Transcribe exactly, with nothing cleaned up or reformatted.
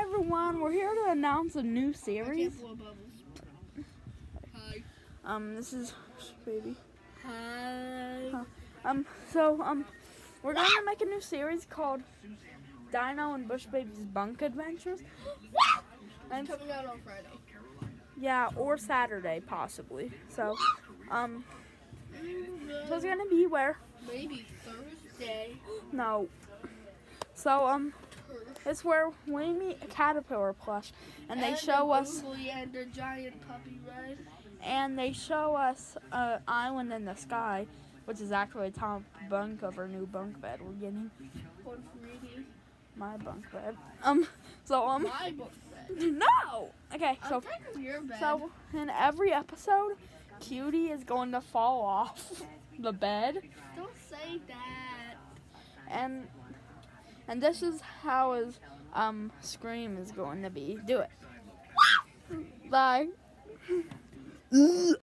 everyone, we're here to announce a new I series. can't blow bubbles. Hi. Um, this is baby. Hi. Huh. Um, so um, we're going to make a new series called Dino and Bush Baby's Bunk Adventures. And It's coming out on Friday. yeah, or Saturday possibly. So, um, so it's gonna be where? Maybe Thursday. No. So um, it's where we meet a caterpillar plush, and they and show a us. googly and a giant puppy, right? And they show us an island in the sky, which is actually the top bunk of our new bunk bed we're getting. One for me. My bunk bed. Um, so um. My book bed. No. Okay, so I'm taking your bed. so in every episode, Cutie is going to fall off the bed, Don't say that. and and this is how his um scream is going to be. Do it. Bye.